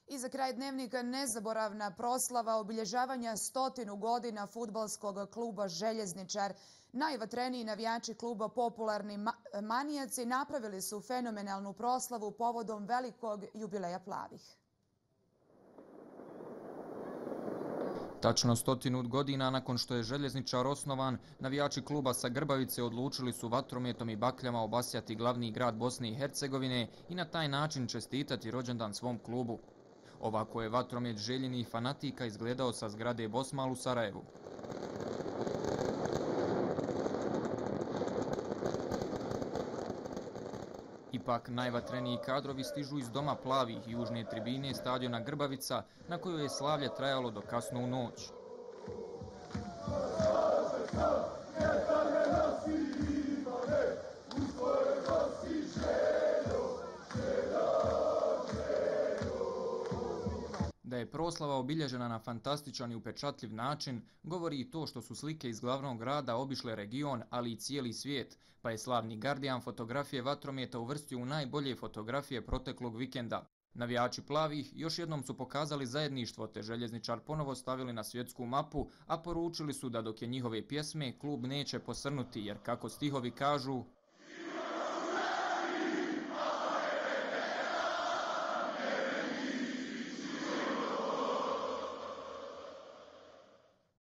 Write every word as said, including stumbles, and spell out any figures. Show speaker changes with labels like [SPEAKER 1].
[SPEAKER 1] I za kraj dnevnika nezaboravna proslava obilježavanja stotinu godina fudbalskog kluba Željezničar. Najvatreniji navijači kluba Popularni manijaci napravili su fenomenalnu proslavu povodom velikog jubileja plavih.
[SPEAKER 2] Tačno stotinu godina nakon što je Željezničar osnovan, navijači kluba sa Grbavice odlučili su vatrometom i bakljama obasjati glavni grad Bosne i Hercegovine i na taj način čestitati rođendan svom klubu. Ovako je vatromet željenih fanatika izgledao sa zgrade Bosmal u Sarajevu. Ipak najvatreniji kadrovi stižu iz Doma plavih južne tribine stadiona Grbavica, na kojoj je slavlje trajalo do kasno u noć. Da je proslava obilježena na fantastičan i upečatljiv način, govori i to što su slike iz glavnog grada obišle region, ali i cijeli svijet, pa je slavni Guardian fotografije vatrometa uvrstio u najbolje fotografije proteklog vikenda. Navijači plavih još jednom su pokazali zajedništvo, te Željezničar ponovo stavili na svjetsku mapu, a poručili su da dok je njihove pjesme, klub neće posrnuti, jer kako stihovi kažu...